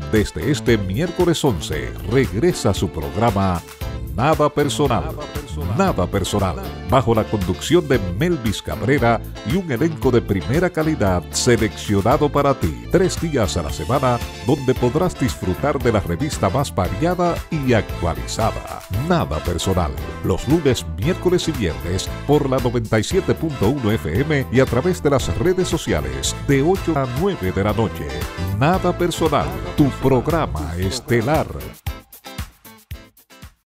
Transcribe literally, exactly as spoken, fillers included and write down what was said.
Desde este miércoles once regresa su programa Nada Personal, Nada Personal, bajo la conducción de Melvis Cabrera y un elenco de primera calidad seleccionado para ti. Tres días a la semana donde podrás disfrutar de la revista más variada y actualizada. Nada Personal, los lunes, miércoles y viernes por la noventa y siete punto uno F M y a través de las redes sociales de ocho a nueve de la noche. Nada Personal, tu programa estelar.